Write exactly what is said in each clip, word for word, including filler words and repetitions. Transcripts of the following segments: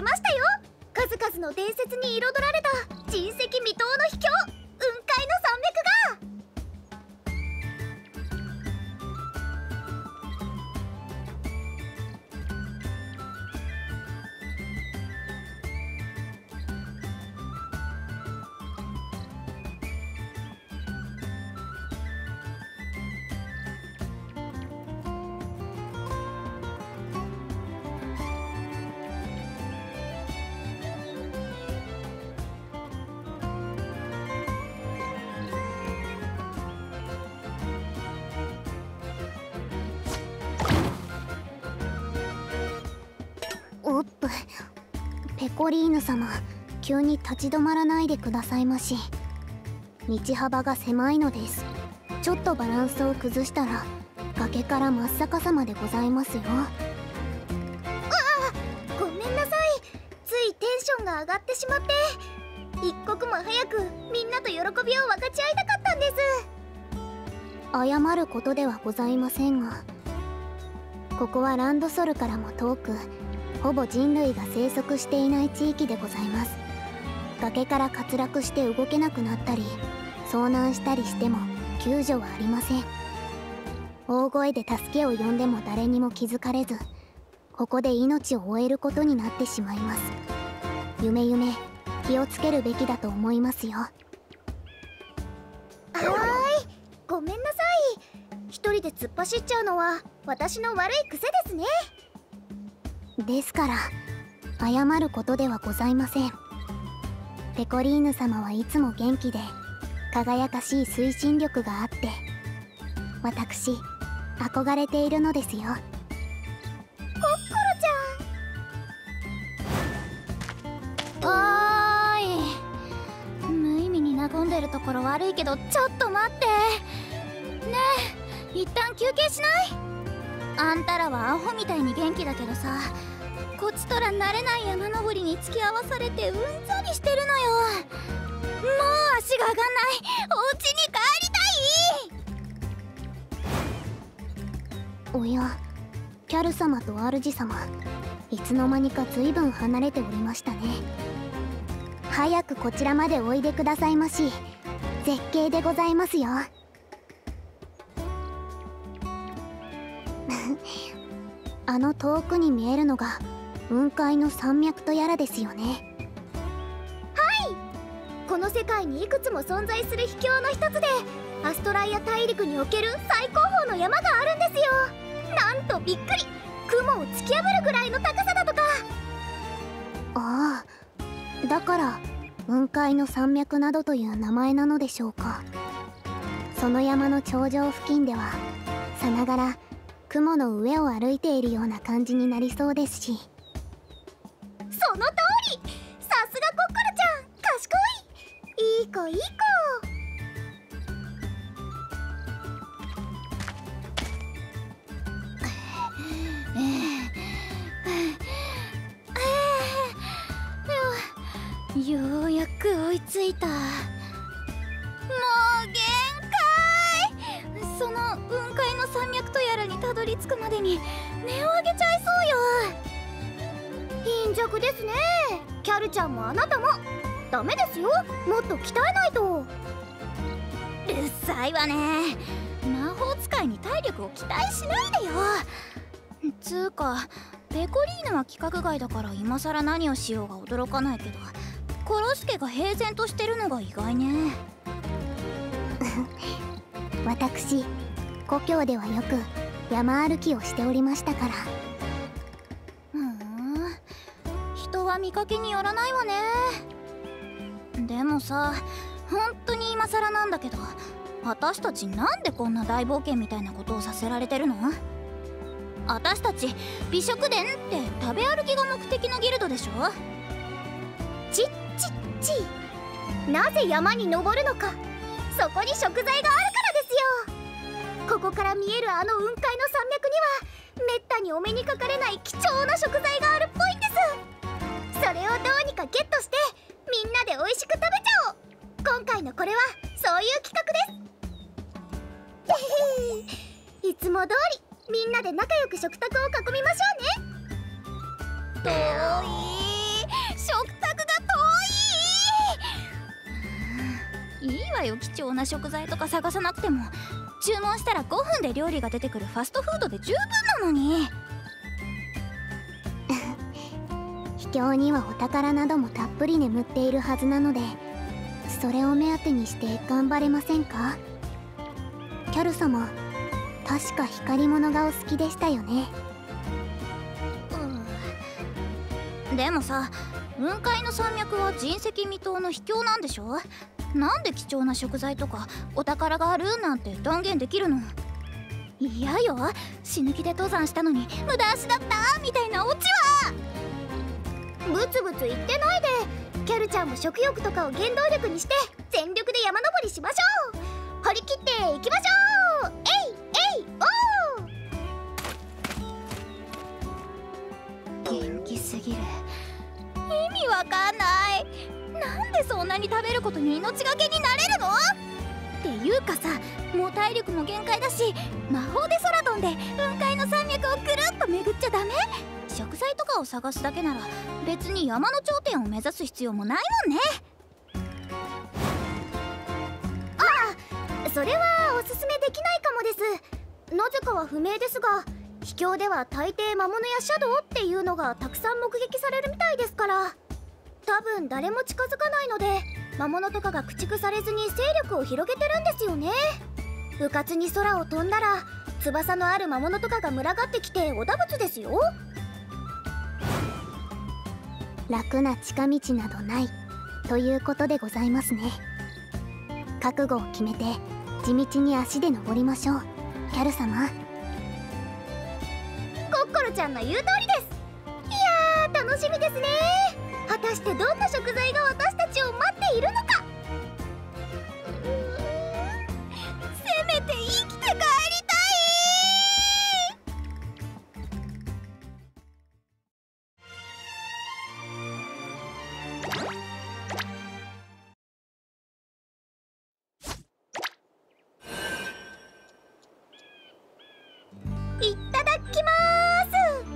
ましたよ。数々の伝説に彩られた人石未踏の秘境、雲海の山脈が。 おっぷ、ペコリーヌ様、急に立ち止まらないでくださいまし。道幅が狭いのです。ちょっとバランスを崩したら崖から真っ逆さまでございますよ。ああ、ごめんなさい。ついテンションが上がってしまって、一刻も早くみんなと喜びを分かち合いたかったんです。 謝ることではございませんが、ここはランドソルからも遠く、ほぼ人類が生息していない地域でございます。崖から滑落して動けなくなったり遭難したりしても救助はありません。大声で助けを呼んでも誰にも気づかれず、ここで命を終えることになってしまいます。夢夢気をつけるべきだと思いますよ。はーい、ごめんなさい。一人で突っ走っちゃうのは私の悪い癖ですね。 ですから謝ることではございません。ペコリーヌ様はいつも元気で輝かしい推進力があって、私憧れているのですよ。コッコロちゃん。おーい、無意味に和んでるところ悪いけど、ちょっと待ってねえ、一旦休憩しない？あんたらはアホみたいに元気だけどさ、こっちとら慣れない山登りに付き合わされてうんざりしてるのよ。もう足が上がんない。お家に帰りたい。 おや、キャル様と主様、いつの間にか随分離れておりましたね。早くこちらまでおいでくださいまし。絶景でございますよ。あの遠くに見えるのが雲海の山脈とやらですよね。 はい、この世界にいくつも存在する秘境の一つで、アストライア大陸における最高峰の山があるんですよ。なんとびっくり、雲を突き破るぐらいの高さだとか。 ああ、だから雲海の山脈などという名前なのでしょうか。その山の頂上付近ではさながら雲の上を歩いているような感じになりそうですし。 その通り、さすがコッコロちゃん、賢い。いい子いい子。ようやく追いついた。もう限界。その雲海の山脈とやらにたどり着くまでに音を上げちゃいそうよ。貧弱ですね。キャルちゃんもあなたもダメですよ。もっと鍛えないと。うっさいわね。魔法使いに体力を期待しないでよ。つうかペコリーヌは規格外だから今さら何をしようが驚かないけど、コロスケが平然としてるのが意外ね。 私故郷ではよく山歩きをしておりましたから。 ふん、人は見かけによらないわね。でもさ、本当に今更なんだけど、私たちなんでこんな大冒険みたいなことをさせられてるの？私たち美食殿って食べ歩きが目的のギルドでしょ？ちっちっち、なぜ山に登るのか。そこに食材があるからですよ。ここから見えるあの雲海の山脈にはめったにお目にかかれない貴重な食材があるっぽいんです。それをどうにかゲットしてみんなで美味しく食べちゃおう。今回のこれはそういう企画です。いつも通りみんなで仲良く食卓を囲みましょうね。遠いいいわよ、貴重な食材とか探さなくても。注文したらごふんで料理が出てくるファストフードで十分なのに。 秘境にはお宝などもたっぷり眠っているはずなので、それを目当てにして頑張れませんか？キャル様、確か光り物がお好きでしたよね。 うん、でもさ、雲海の山脈は人石未踏の秘境なんでしょ。なんで貴重な食材とかお宝があるなんて断言できるの？嫌よ、死ぬ気で登山したのに無駄足だったみたいなオチは。 ブツブツ言ってないで、キャルちゃんも食欲とかを原動力にして全力で山登りしましょう。張り切っていきましょう。えいえいおー。元気すぎる。意味わかんない。なんでそんなに食べることに命がけになれるの？っていうかさ、もう体力も限界だし、魔法で空飛んで雲海の山脈をぐるっと巡っちゃダメ？食材とかを探すだけなら別に山の頂点を目指す必要もないもんね。 ああ、それはおすすめできないかもです。なぜかは不明ですが、秘境では大抵魔物やシャドウっていうのがたくさん目撃されるみたいですから、多分誰も近づかないので魔物とかが駆逐されずに勢力を広げてるんですよね。うかつに空を飛んだら翼のある魔物とかが群がってきておだぶつですよ。 楽な近道などないということでございますね。覚悟を決めて地道に足で登りましょう、キャル様。 コッコロちゃんの言う通りです。いやー、楽しみですね。果たしてどんな食材が私たちを待っているのか。 うーん、せめて生きて帰りたい。 いっただきまーす。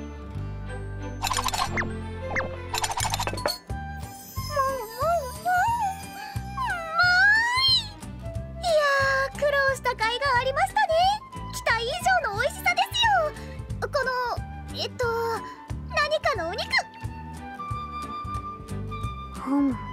した甲斐がありましたね。期待以上の美味しさですよ。このえっと何かのお肉。 ふんふんふん。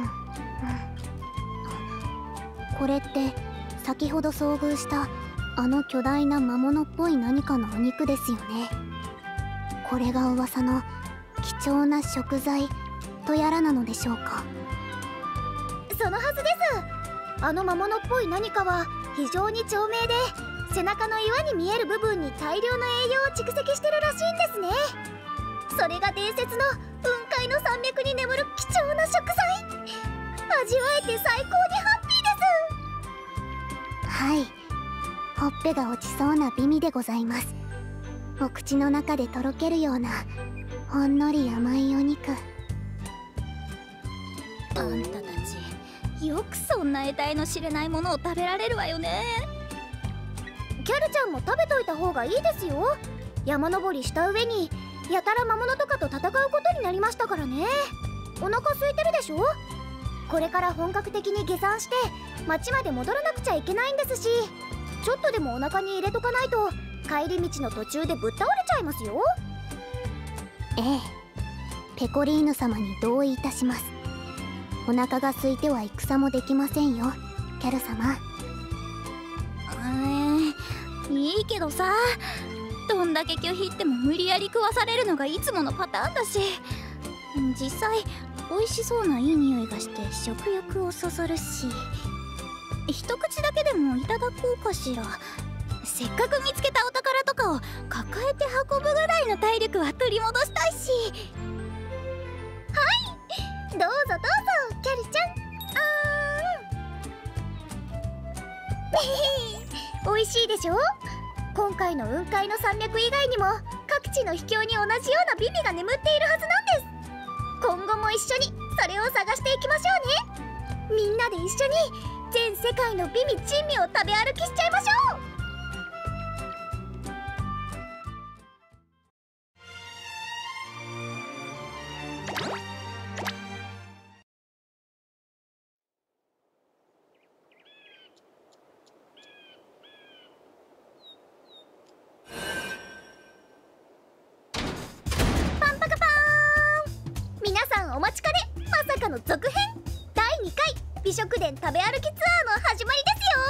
これって先ほど遭遇したあの巨大な魔物っぽい何かのお肉ですよね。これが噂の貴重な食材とやらなのでしょうか。 そのはずです。あの魔物っぽい何かは非常に長命で、背中の岩に見える部分に大量の栄養を蓄積してるらしいんですね。それが伝説の雲海の山脈に眠る貴重な食材。味わえて最高にハッピーです。 はい、ほっぺが落ちそうな美味でございます。お口の中でとろけるようなほんのり甘いお肉。 あんたたち、よくそんな得体の知れないものを食べられるわよね。 キャルちゃんも食べといた方がいいですよ。山登りした上にやたら魔物とかと戦うことになりましたからね。お腹空いてるでしょ。これから本格的に下山して町まで戻らなくちゃいけないんですし、ちょっとでもお腹に入れとかないと帰り道の途中でぶっ倒れちゃいますよ。 ええ、ペコリーヌ様に同意いたします。お腹が空いては戦もできませんよ、キャル様。 えー、いいけどさ、どんだけ拒否っても無理やり食わされるのがいつものパターンだし、実際美味しそうないい匂いがして食欲をそそるし、一口だけでもいただこうかしら。せっかく見つけたお宝とかを抱えて運ぶぐらいの体力は取り戻したいし。 はい、どうぞどうぞキャルちゃん。あーん美味しいでしょ。今回の雲海の山脈以外にも各地の秘境に同じような美味が眠っているはずなんです。今後も一緒にそれを探していきましょうね。みんなで一緒に全世界の美味珍味を食べ歩きしちゃいましょう。 の続編だいにかい美食殿食べ歩きツアーの始まりですよ。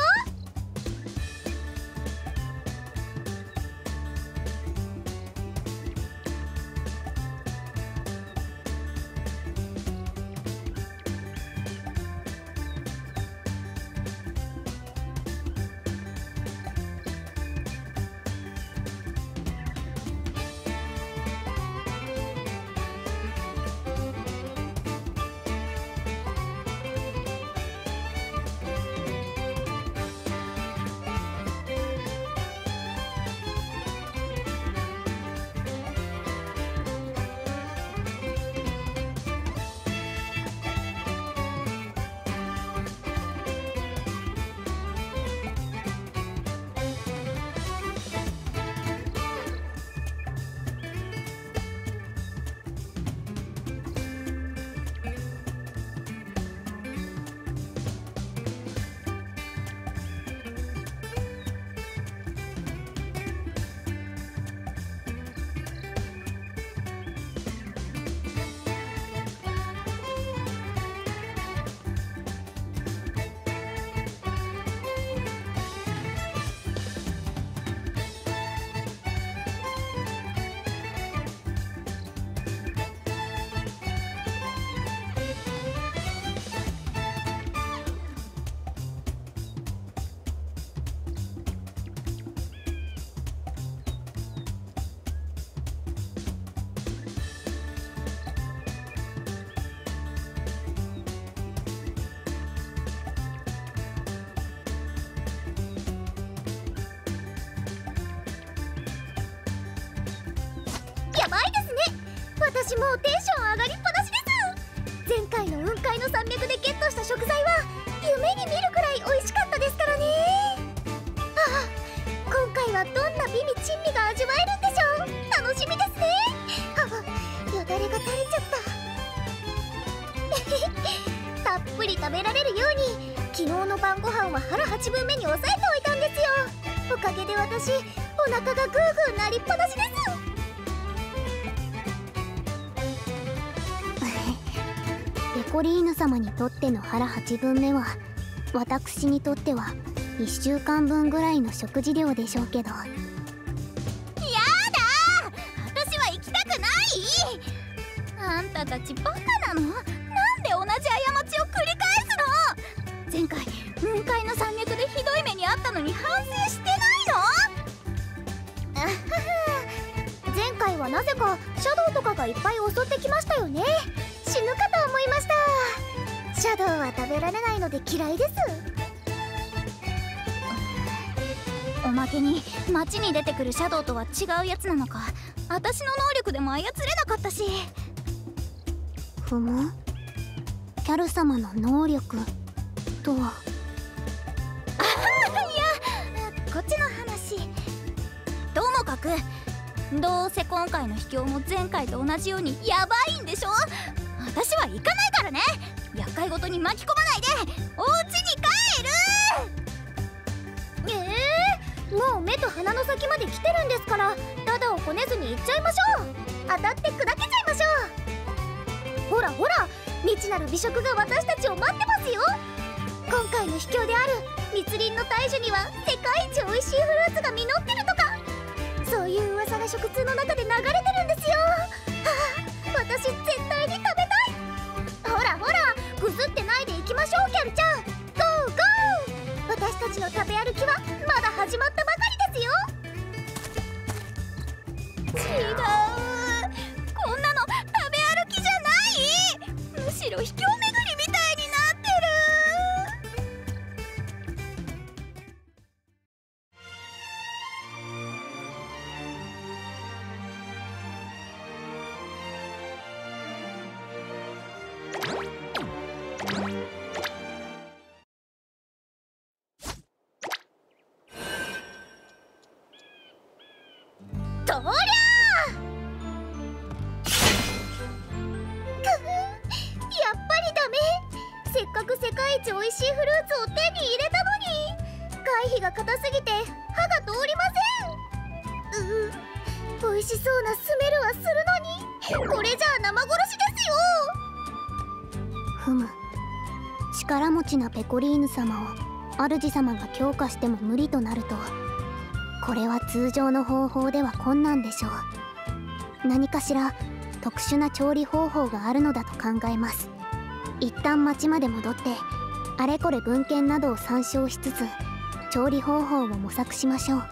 やばいですね。私もうテンション上がりっぱなしです。前回の雲海の山脈でゲットした食材は夢に見るくらい美味しかったですからね。ああ、今回はどんな美味珍味が味わえるんでしょう。楽しみですね。ああ、よだれが垂れちゃったたっぷり食べられるように昨日の晩ご飯は腹はちぶんめに抑えておいたんですよ。おかげで私お腹がグーグーなりっぱなしです。 ペコリーヌ様にとっての腹はちぶんめは私にとってはいっしゅうかんぶんぐらいの食事量でしょうけど。やだー、 私は行きたくない。あんたたちバカなの？なんで同じ過ちを繰り返すの？前回雲海の山脈でひどい目にあったのに反省してないの？ あはは、前回はなぜかシャドウとかがいっぱい襲ってきましたよね。死ぬかと思いました。シャドウは食べられないので嫌いです。 おまけに街に出てくるシャドウとは違うやつなのか、私の能力でも操れなかったし。 ふむ、キャル様の能力とは。 いや、こっちの話。ともかくどうせ今回の秘境も前回と同じようにヤバいんでしょ。私は行かないからね。厄介ごとに巻き込まないでお家に帰る。 えー、もう目と鼻の先まで来てるんですから、ダダをこねずに行っちゃいましょう。当たって砕けちゃいましょう。ほらほら、未知なる美食が私たちを待ってますよ。今回の秘境である密林の大樹には世界一おいしいフルーツが実ってるとか、そういう噂が食通の中で流れてるんですよ。はあ、私絶対に食べたい。ほらほら、ぐずってないで行きましょう。キャルちゃん、ゴーゴー。私たちの食べ歩きはまだ始まったばかりですよ。 違う、こんなの食べ歩きじゃない。むしろ秘境巡りみたいになってる。 とりゃーやっぱりダメ。せっかく世界一おいしいフルーツを手に入れたのに、外皮が硬すぎて歯が通りません。うう、美味しそうなスメルはするのに、これじゃあ生殺しですよ。 力持ちなペコリーヌ様を主様が強化しても無理となると、これは通常の方法では困難でしょう。何かしら特殊な調理方法があるのだと考えます。一旦町まで戻ってあれこれ文献などを参照しつつ調理方法を模索しましょう。 うん、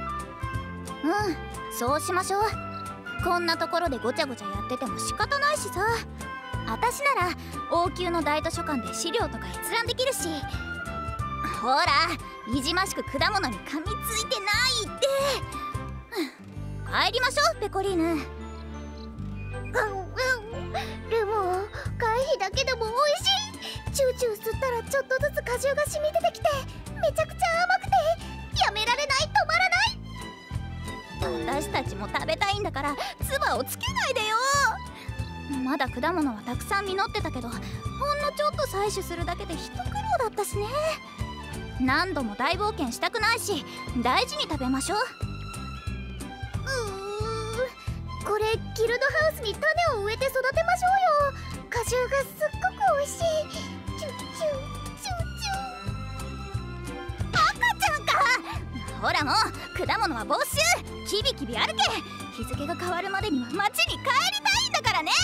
そうしましょう。こんなところでごちゃごちゃやってても仕方ないしさ。私なら王宮の大図書館で資料とか閲覧できるし。ほら、いじましく果物に噛みついてないって。帰りましょう、ペコリーヌ。 うんうん。でも回避だけでも美味しい。チューチュー吸ったらちょっとずつ果汁が染み出てきてめちゃくちゃ甘くてやめられない、止まらない。 私たちも食べたいんだから唾をつけないでよ。まだ果物はたくさん実ってたけど、ほんのちょっと採取するだけで一苦労だったしね。何度も大冒険したくないし大事に食べましょう。 うーん、これギルドハウスに種を植えて育てましょうよ。果汁がすっごく美味しい。チュチュチュチュ。 赤ちゃんか。ほらもう果物は没収。キビキビ歩け。日付が変わるまでには町に帰りたいんだからね。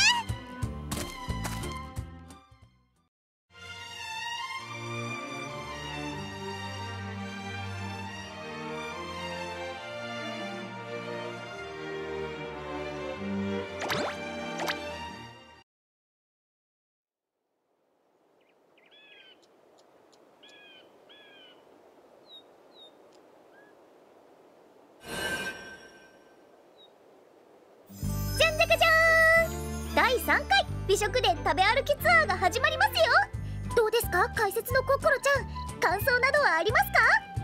だいさんかい美食で食べ歩きツアーが始まりますよ。どうですか、解説のココロちゃん。感想などはありますか？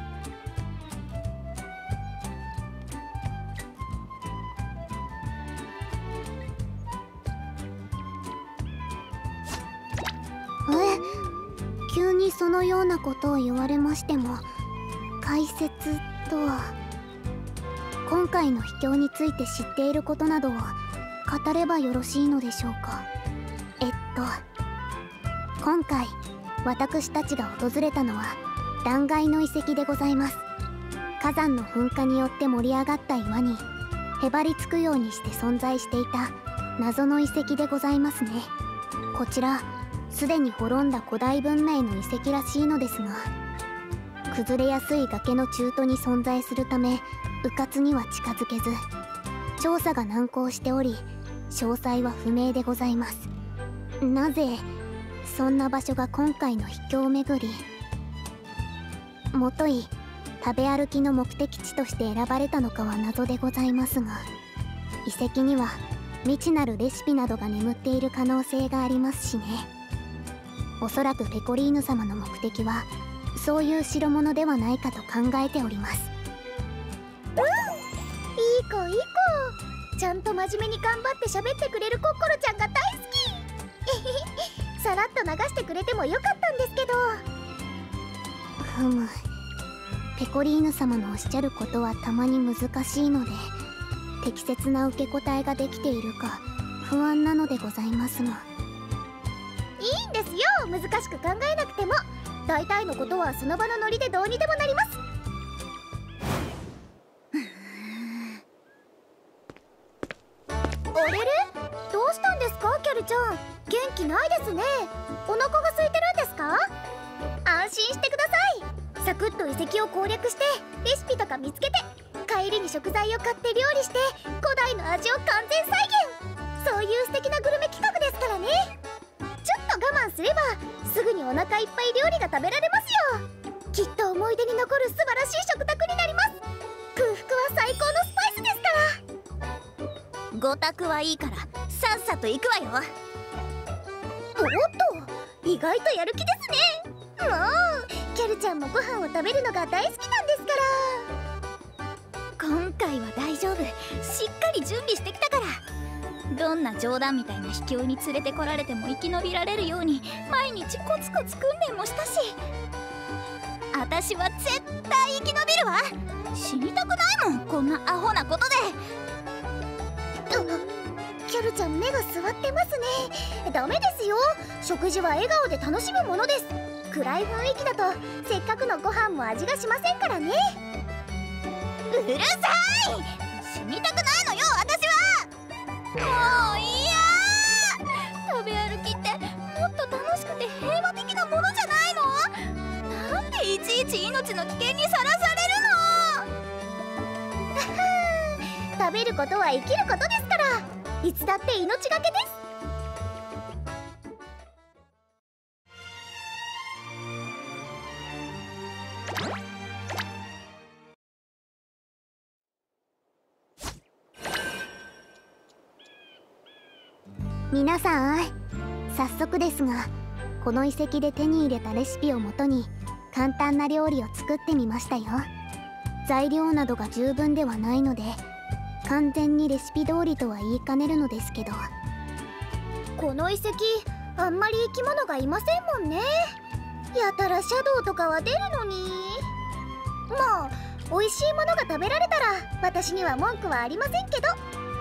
え、急にそのようなことを言われましても、解説とは今回の秘境について知っていることなどを語ればよろしいのでしょうか。えっと今回私たちが訪れたのは断崖の遺跡でございます。火山の噴火によって盛り上がった岩にへばりつくようにして存在していた謎の遺跡でございますね。こちらすでに滅んだ古代文明の遺跡らしいのですが、崩れやすい崖の中途に存在するため迂闊には近づけず、調査が難航しており詳細は不明でございます。なぜそんな場所が今回の秘境巡り、もとい食べ歩きの目的地として選ばれたのかは謎でございますが、遺跡には未知なるレシピなどが眠っている可能性がありますしね。おそらくペコリーヌ様の目的はそういう代物ではないかと考えております。 うん、いい子いい子。ちゃんと真面目に頑張って喋ってくれるコッコロちゃんが大好き。さらっと流してくれてもよかったんですけど。 ふむ、ペコリーヌ様のおっしゃることはたまに難しいので、適切な受け答えができているか不安なのでございますが。 いいんですよ、難しく考えなくても。大体のことはその場のノリでどうにでもなります。あれれ、どうしたんですかキャルちゃん。元気ないですね。お腹が空いてるんですか？安心してください。サクッと遺跡を攻略してレシピとか見つけて、帰りに食材を買って料理して古代の味を完全再現。そういう素敵なグルメ企画ですからね。ちょっと我慢すればすぐにお腹いっぱい料理が食べられますよ。きっと思い出に残る素晴らしい食卓になります。空腹は最高のスパイスですから。 ご択はいいからさっさと行くわよ。 おっと、意外とやる気ですね。もうキャルちゃんもご飯を食べるのが大好きなんですから。 今回は大丈夫、しっかり準備してきたから。どんな冗談みたいな秘境に連れてこられても生き延びられるように毎日コツコツ訓練もしたし、私は絶対生き延びるわ。死にたくないもん、こんなアホなことで。 キャルちゃん目が座ってますね。ダメですよ、食事は笑顔で楽しむものです。 暗い雰囲気だとせっかくのご飯も味がしませんからね。 うるさい、死にたくないのよ私は。もういいや。食べ歩きってもっと楽しくて平和的なものじゃないの？なんでいちいち命の危険にさらされるの？ 食べることは生きることですから、いつだって命がけです。 皆さん、早速ですがこの遺跡で手に入れたレシピをもとに簡単な料理を作ってみましたよ。材料などが十分ではないので完全にレシピ通りとは言いかねるのですけど、 この遺跡あんまり生き物がいませんもんね。やたらシャドウとかは出るのに。もう美味しいものが食べられたら私には文句はありませんけど。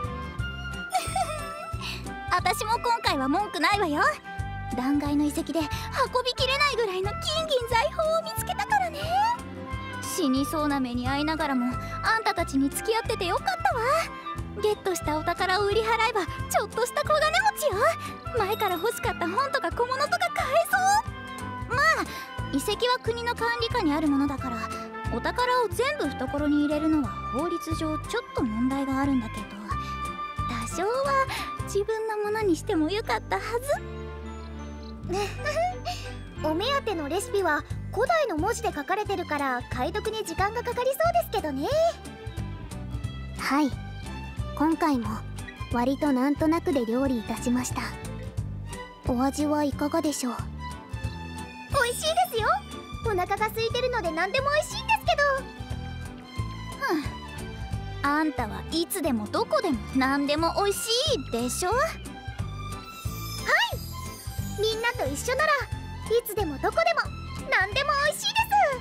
私も今回は文句ないわよ。断崖の遺跡で運びきれないぐらいの金銀財宝を見つけたからね。死にそうな目に遭いながらもあんたたちに付き合っててよかったわ。ゲットしたお宝を売り払えばちょっとした小金持ちよ。前から欲しかった本とか小物とか買えそう。まあ遺跡は国の管理下にあるものだからお宝を全部懐に入れるのは法律上ちょっと問題があるんだけど、多少は自分のものにしてもよかったはず。 お目当てのレシピは古代の文字で書かれてるから解読に時間がかかりそうですけどね。 はい、今回も割となんとなくで料理いたしました。お味はいかがでしょう？ 美味しいですよ。お腹が空いてるので何でも美味しいんですけど。 ふん、あんたはいつでもどこでも何でも美味しいでしょ。はい、 みんなと一緒ならいつでもどこでも何でも美味しいです。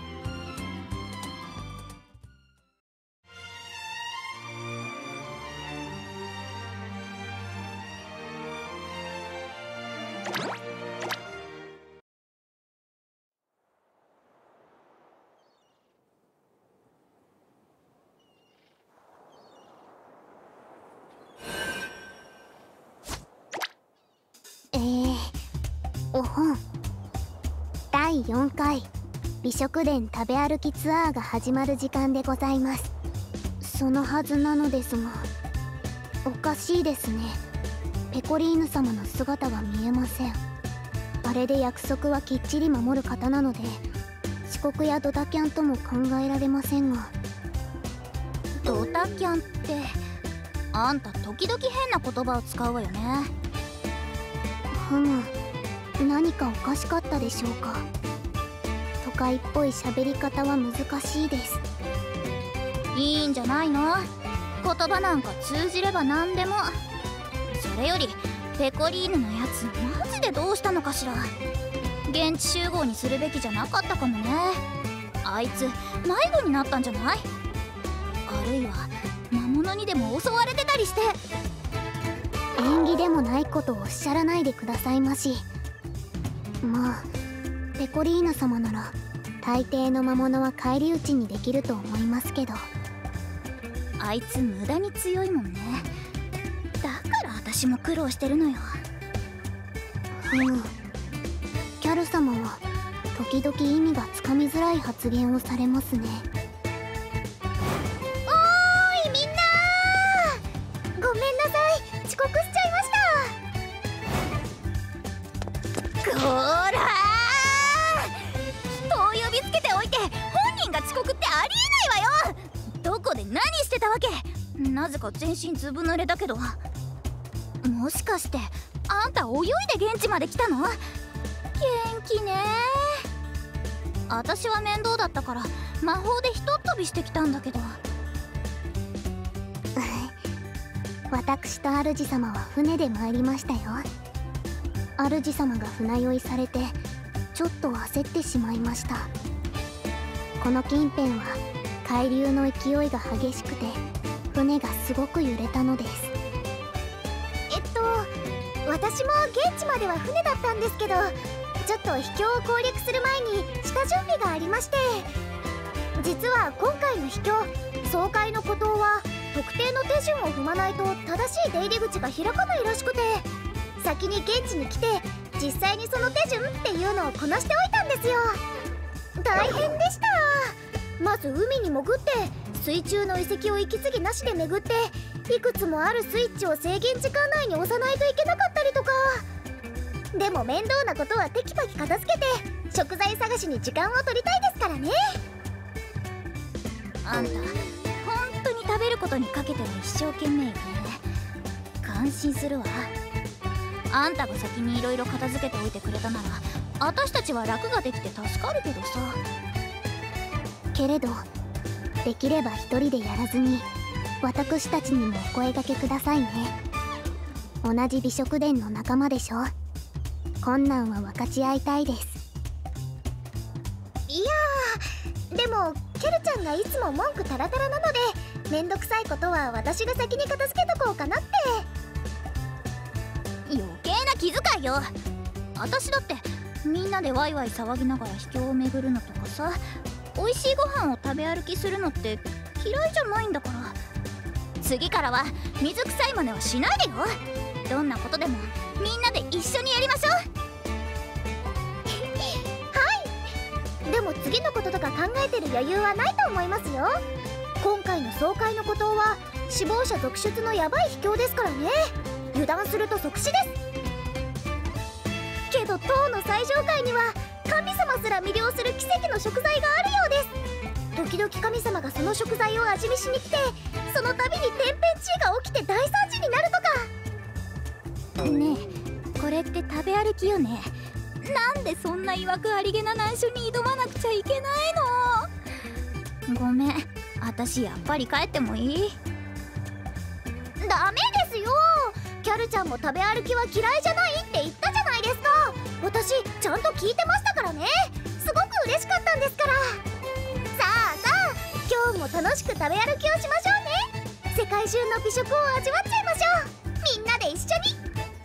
えー、お本だいよんかい美食殿食べ歩きツアーが始まる時間でございます。そのはずなのですが、おかしいですね。ペコリーヌ様の姿が見えません。あれで約束はきっちり守る方なので遅刻やドタキャンとも考えられませんが。 ドタキャンってあんた時々変な言葉を使うわよね。 ふむ、何かおかしかったでしょうか。都会っぽい喋り方は難しいです。 いいんじゃないの？言葉なんか通じれば何でも。それよりペコリーヌのやつマジでどうしたのかしら。現地集合にするべきじゃなかったかもね。あいつ迷子になったんじゃない？あるいは魔物にでも襲われてたりして。 縁起でもないことをおっしゃらないでくださいまし。まあペコリーヌ様なら大抵の魔物は返り討ちにできると思いますけど。 あいつ無駄に強いもんね。だから私も苦労してるのよ。 ふむ、キャル様は時々意味がつかみづらい発言をされますね。 おーいみんなー、ごめんなさい、遅刻しちゃいました。 こーらー、人を呼びつけておいて本人が遅刻ってありえないわよ。どこで何してたわけ？なぜか全身ずぶ濡れだけど。もしかしてあんた泳いで現地まで来たの？元気ねー。私は面倒だったから魔法でひとっ飛びしてきたんだけど。 私と主様は船で参りましたよ。主様が船酔いされてちょっと焦ってしまいました。この近辺は海流の勢いが激しくて船がすごく揺れたのです。 えっと私も現地までは船だったんですけど、 ちょっと秘境を攻略する前に下準備がありまして、実は今回の秘境爽快の孤島は特定の手順を踏まないと正しい出入り口が開かないらしくて、先に現地に来て実際にその手順っていうのをこなしておいたんですよ。大変でした。まず海に潜って水中の遺跡を息継ぎなしで巡って、いくつもあるスイッチを制限時間内に押さないといけなかったりとか。でも面倒なことはテキパキ片付けて食材探しに時間を取りたいですからね。 あんた本当に食べることにかけては一生懸命よね。感心するわ。あんたが先にいろいろ片付けておいてくれたなら私たちは楽ができて助かるけどさ。 けれどできれば一人でやらずに私たちにもお声掛けくださいね。同じ美食殿の仲間でしょ。困難は分かち合いたいです。 いやー、でもケルちゃんがいつも文句タラタラなので、めんどくさいことは私が先に片付けとこうかなって。 余計な気遣いよ。私だってみんなでワイワイ騒ぎながら秘境を巡るのとかさ、美味しいご飯を食べ歩きするのって嫌いじゃないんだから。次からは水臭い真似はしないでよ。どんなことでもみんなで一緒にやりましょう。 はい。でも次のこととか考えてる余裕はないと思いますよ。今回の爽快の孤島は死亡者続出のヤバい秘境ですからね。油断すると即死です。けど塔の最上階には神様すら魅了する奇跡の食材があるようです。時々神様がその食材を味見しに来て、その度に天変地異が起きて大惨事になるとか。 ねえ、これって食べ歩きよね。なんでそんないわくありげな難所に挑まなくちゃいけないの。ごめん、私やっぱり帰ってもいい？ ダメですよ。キャルちゃんも食べ歩きは嫌いじゃないって言ったじゃないですか。私ちゃんと聞いてましたからね。すごく嬉しかったんですから。さあさあ、今日も楽しく食べ歩きをしましょうね。世界中の美食を味わっちゃいましょう。みんなで一緒に。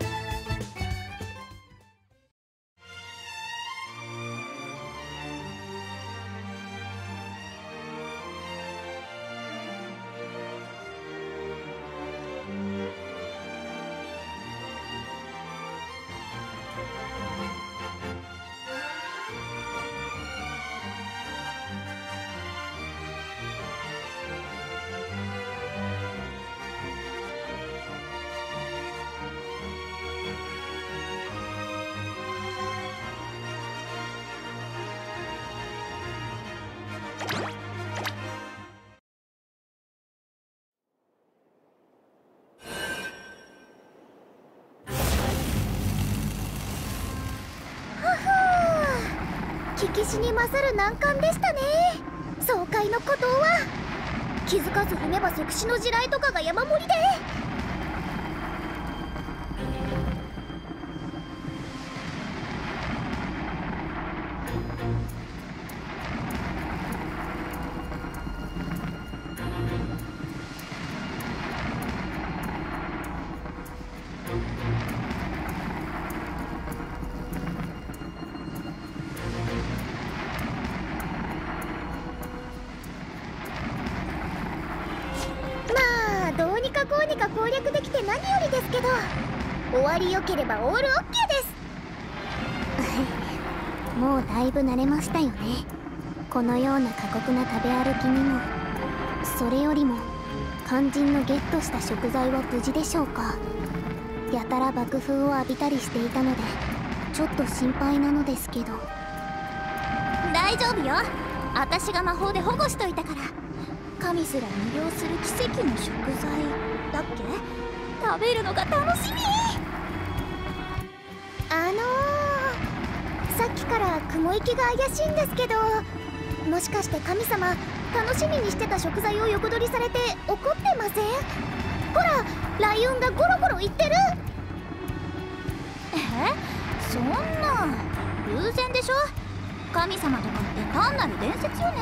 聞きしに勝る難関でしたね。爽快の孤島は気づかず踏めば即死の地雷とかが山盛りで。どうにかこうにか攻略できて何よりですけど、終わりよければオールオッケーです。 もうだいぶ慣れましたよね。このような過酷な食べ歩きにも。それよりも肝心のゲットした食材は無事でしょうか。やたら爆風を浴びたりしていたのでちょっと心配なのですけど。 大丈夫よ。私が魔法で保護しといたから。神すら魅了する奇跡の食材だっけ？食べるのが楽しみ。 あのー、さっきから雲行きが怪しいんですけど、もしかして神様楽しみにしてた食材を横取りされて怒ってません？ほら、ライオンがゴロゴロ言ってる。 え？そんな偶然でしょ。神様とかって単なる伝説よね。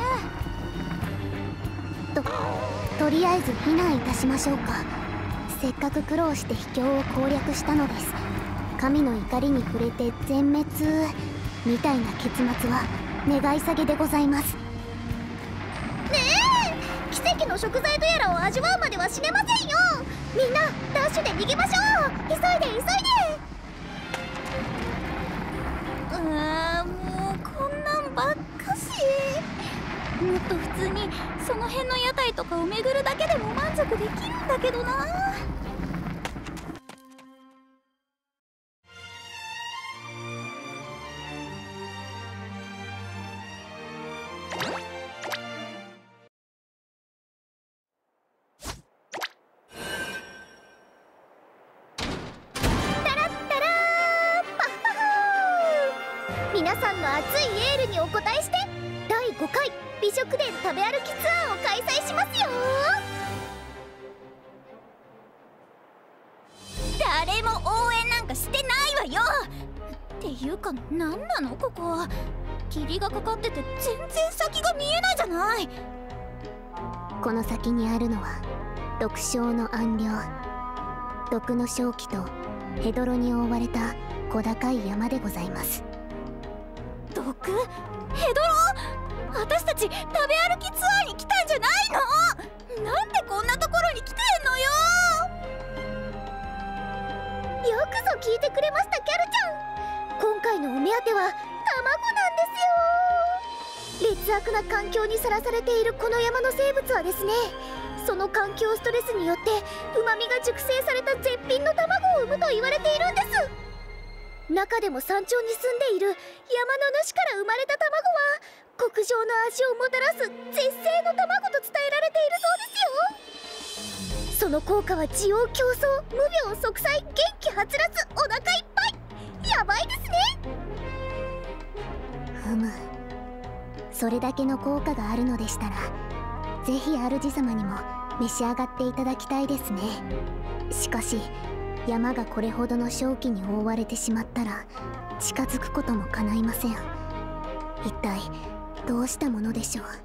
と、とりあえず避難いたしましょうか。せっかく苦労して秘境を攻略したのです。神の怒りに触れて全滅みたいな結末は願い下げでございます。 ねえ、奇跡の食材とやらを味わうまでは死ねませんよ。みんなダッシュで逃げましょう。急いで急いで。 うーん、もうこんなんばっかし。もっと普通にその辺の屋台とかを巡るだけでも満足できるんだけどな。 皆さんの熱いエールにお応えしてだいごかい美食殿食べ歩きツアーを開催しますよ。 誰も応援なんかしてないわよ。っていうか何なのここ。霧がかかってて全然先が見えないじゃない。 この先にあるのは毒症の暗陵、毒の正気とヘドロに覆われた小高い山でございます。 毒？ヘドロ？私たち食べ歩きツアーに来たんじゃないの？なんでこんなところに来てんのよ。 よくぞ聞いてくれました、キャルちゃん。今回のお目当ては卵なんですよ。劣悪な環境にさらされているこの山の生物はですね、その環境ストレスによってうまみが熟成された絶品の卵を産むと言われているんです。中でも山頂に住んでいる山の主から生まれた卵は極上の味をもたらす絶世の卵と伝えられているそうですよ。その効果は滋養強壮、無病息災、元気はつらつ、お腹いっぱい。やばいですね。 ふむ、それだけの効果があるのでしたらぜひ主様にも召し上がっていただきたいですね。しかし山がこれほどの瘴気に覆われてしまったら近づくことも叶いません。一体どうしたものでしょう。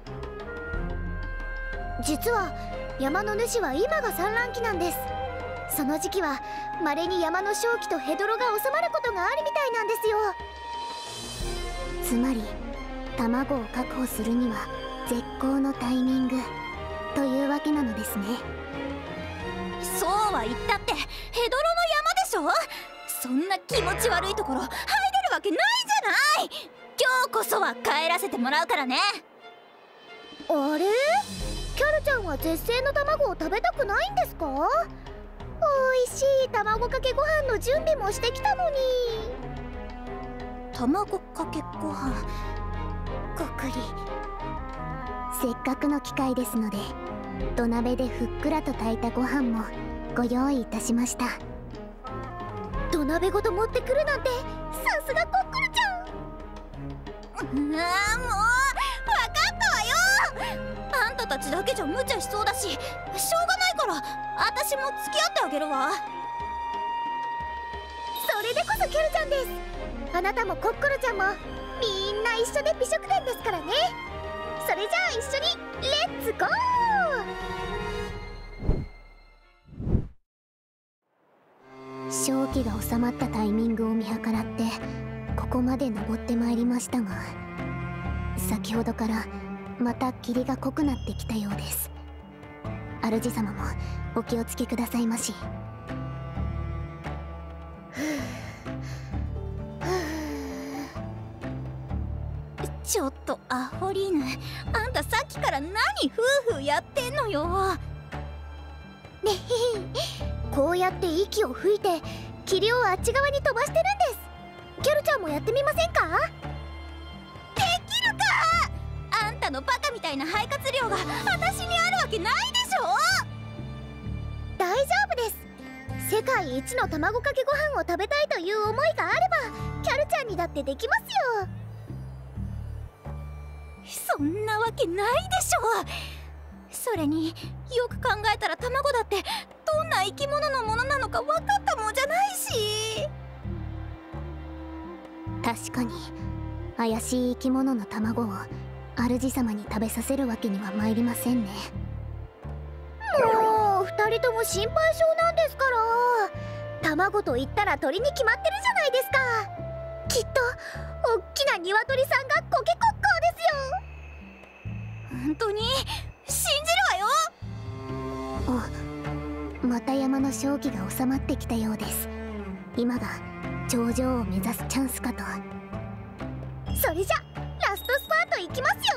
実は山の主は今が産卵期なんです。その時期は稀に山の瘴気とヘドロが収まることがあるみたいなんですよ。 つまり卵を確保するには絶好のタイミングというわけなのですね。 そうは言ったってヘドロの山でしょ。そんな気持ち悪いところ入れるわけないじゃない。今日こそは帰らせてもらうからね。 あれ、キャルちゃんは絶世の卵を食べたくないんですか？おいしい卵かけご飯の準備もしてきたのに。 卵かけご飯ごくり。 せっかくの機会ですので土鍋でふっくらと炊いたご飯もご用意いたしました。 土鍋ごと持ってくるなんてさすがコックルちゃん。 うわー、もう分かったわよ。あんたたちだけじゃ無茶しそうだししょうがないから私も付き合ってあげるわ。 それでこそキャルちゃんです。あなたもコックルちゃんもみんな一緒で美食殿ですからね。それじゃあ一緒にレッツゴー。 瘴気が収まったタイミングを見計らってここまで登ってまいりましたが、先ほどからまた霧が濃くなってきたようです。主様もお気をつけくださいまし。 ちょっとアホリーヌ、あんたさっきから何フーフーやってんのよ。 ねへへ、こうやって息を吹いて霧をあっち側に飛ばしてるんです。キャルちゃんもやってみませんか？ できるか。あんたのバカみたいな肺活量が私にあるわけないでしょ。 大丈夫です。世界一の卵かけご飯を食べたいという思いがあればキャルちゃんにだってできますよ。 そんなわけないでしょ。それによく考えたら卵だってどんな生き物のものなのか分かったもんじゃないし。 確かに怪しい生き物の卵を主様に食べさせるわけには参りませんね。 もうふたりとも心配性なんですから。卵と言ったら鳥に決まってるじゃないですか。 きっとおっきな鶏さんがコケコッコーですよ。 本当に信じるわよ。 お、また山の正気が収まってきたようです。今が頂上を目指すチャンスかと。 それじゃラストスパートいきますよ。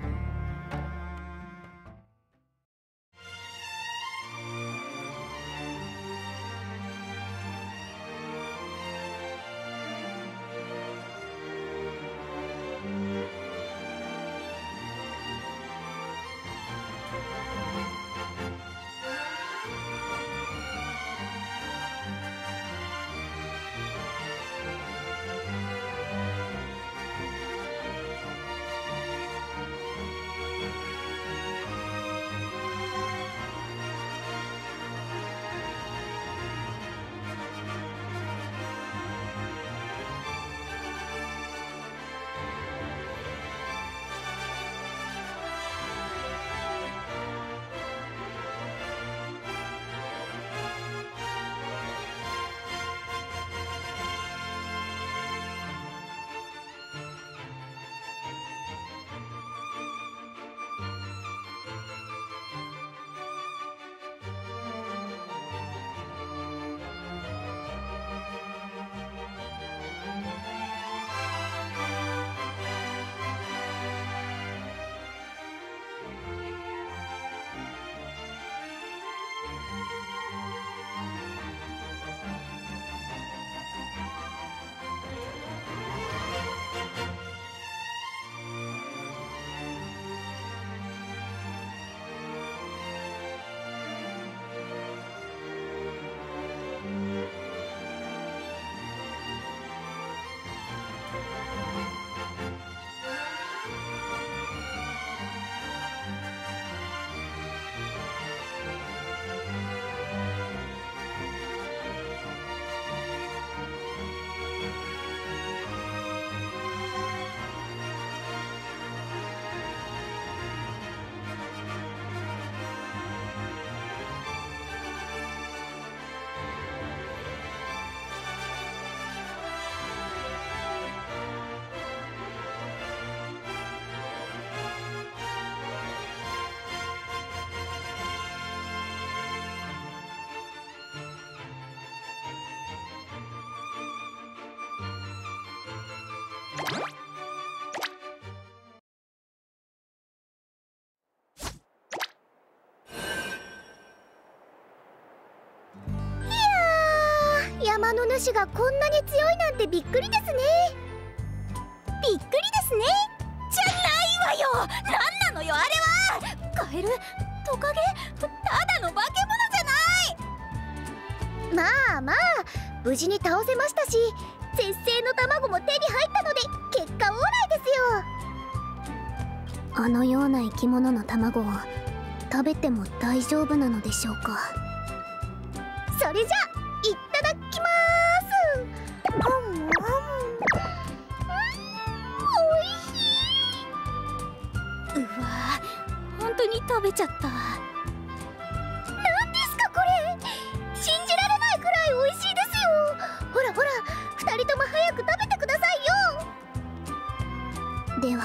山の主がこんなに強いなんてびっくりですね。 びっくりですね。じゃないわよ。なんなのよあれは。カエル、トカゲ、ただの化け物じゃない。 まあまあ無事に倒せましたし、絶世の卵も手に入ったので結果オーライですよ。 あのような生き物の卵を食べても大丈夫なのでしょうか。 それじゃいただきまーす。うんうん、うん、おいしい。 うわー、本当に食べちゃった。 なんですかこれ、信じられないくらいおいしいですよ。ほらほら、二人とも早く食べてくださいよ。 では、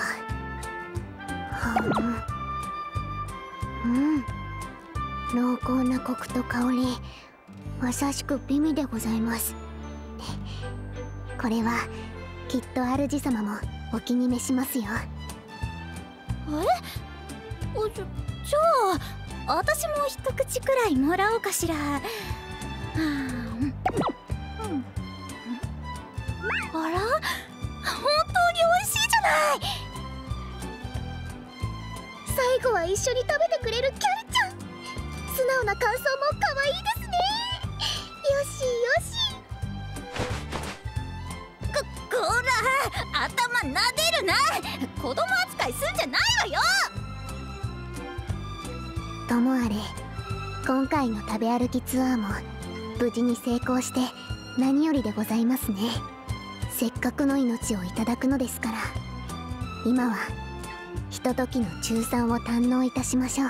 はん、うん、濃厚なコクと香り、まさしく美味でございます。これはきっと主様もお気に召しますよ。 え、おじゃ、じゃあ私も一口くらいもらおうかしら。はあ、うん、うん、あら、本当に美味しいじゃない。 最後は一緒に食べてくれるキャルちゃん、素直な感想も可愛いですね。よしよし。 こ、こら、頭撫でるな。子供扱いすんじゃないわよ。 ともあれ、今回の食べ歩きツアーも無事に成功して何よりでございますね。せっかくの命をいただくのですから、今はひとときの中産を堪能いたしましょう。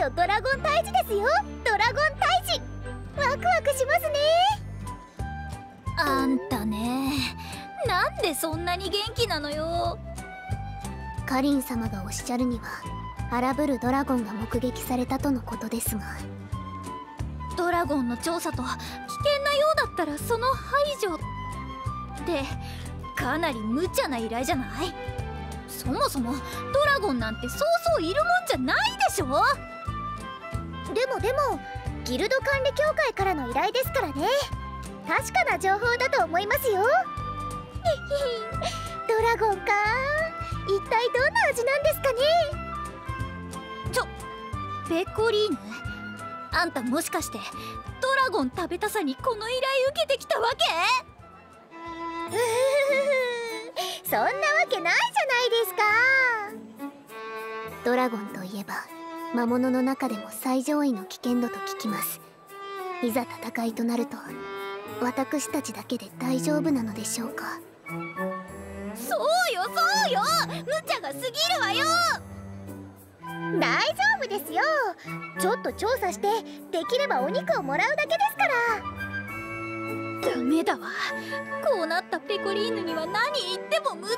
よドラゴン退治ですよ。ドラゴン退治、ワクワクしますね。 あんたね、なんでそんなに元気なのよ。 カリン様がおっしゃるには荒ぶるドラゴンが目撃されたとのことですが、 ドラゴンの調査と危険なようだったらその排除ってかなり無茶な依頼じゃない？そもそもドラゴンなんてそうそういるもんじゃないでしょ。 でもでもギルド管理協会からの依頼ですからね。確かな情報だと思いますよ。ドラゴンか、一体どんな味なんですかね。 ちょペコリーヌ、あんたもしかしてドラゴン食べたさにこの依頼受けてきたわけ？ うふふ、そんなわけないじゃないですか。 ドラゴンといえば魔物の中でも最上位の危険度と聞きます。いざ戦いとなると私たちだけで大丈夫なのでしょうか。 そうよそうよ、無茶が過ぎるわよ。 大丈夫ですよ。ちょっと調査してできればお肉をもらうだけですから。 ダメだわ、こうなったペコリーヌには何言っても無駄よ。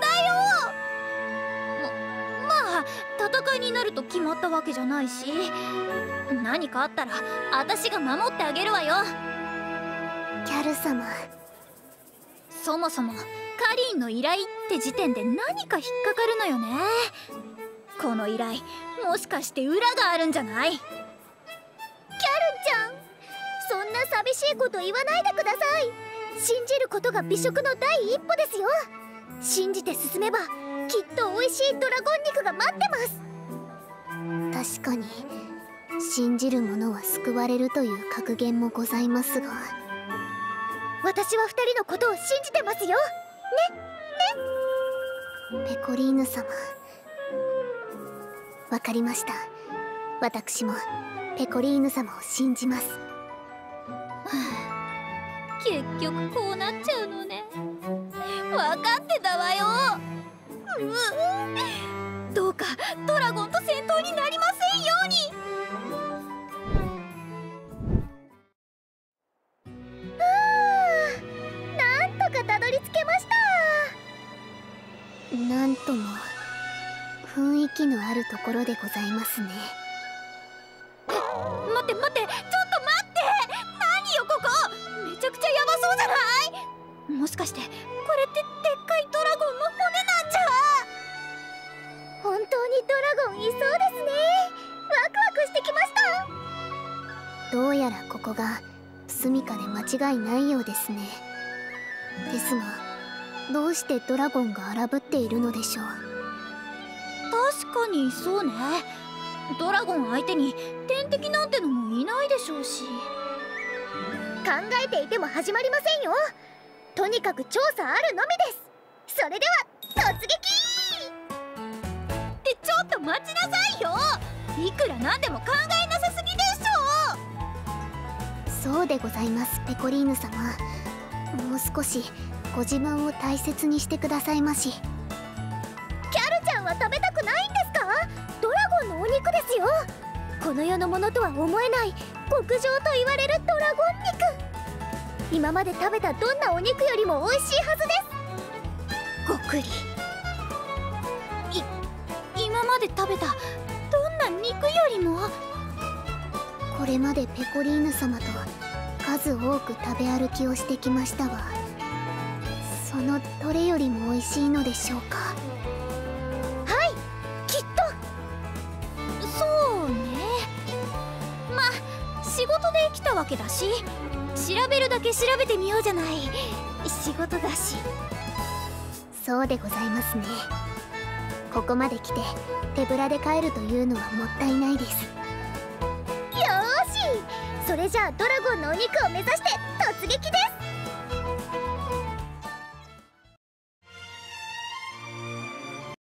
ままあ戦いになると決まったわけじゃないし、何かあったら私が守ってあげるわよ。 キャル様、 そもそもカリンの依頼って時点で何か引っかかるのよね。この依頼もしかして裏があるんじゃない？キャルちゃん、そんな寂しいこと言わないでください。信じることが美食の第一歩ですよ。信じて進めばきっと美味しいドラゴン肉が待ってます。 確かに信じる者は救われるという格言もございますが、 私は二人のことを信じてますよ。ね、 ね。ペコリーヌ様、わかりました。私もペコリーヌ様を信じます。 結局こうなっちゃうのね。分かってたわよ。うどうかドラゴンと戦闘になりませんように。 たどり着けました。 なんとも雰囲気のあるところでございますね。 待って待って、ちょっと待って、何よここ、めちゃくちゃヤバそうじゃない？もしかしてこれってでっかいドラゴンの骨なんじゃ？ 本当にドラゴンいそうですね。ワクワクしてきました。 どうやらここが住処で間違いないようですね。ですが、どうしてドラゴンが荒ぶっているのでしょう。 確かにそうね。ドラゴン相手に天敵なんてのもいないでしょうし。 考えていても始まりませんよ。とにかく調査あるのみです。それでは突撃ってちょっと待ちなさいよ。いくらなんでも考えなさすぎでしょう。そうでございます、ペコリーヌ様。もう少しご自分を大切にしてくださいまし。 キャルちゃんは食べたくないんですか？ドラゴンのお肉ですよ。この世のものとは思えない極上と言われるドラゴン肉。今まで食べたどんなお肉よりも美味しいはずです。 ごくり。い今まで食べたどんな肉よりも。 これまでペコリーヌ様と数多く食べ歩きをしてきましたが、そのどれよりも美味しいのでしょうか。 はい、きっと。そうね。まあ仕事で来たわけだし、調べるだけ調べてみようじゃない。仕事だし。 そうでございますね。ここまで来て手ぶらで帰るというのはもったいないです。 よーし、それじゃあドラゴンのお肉を目指して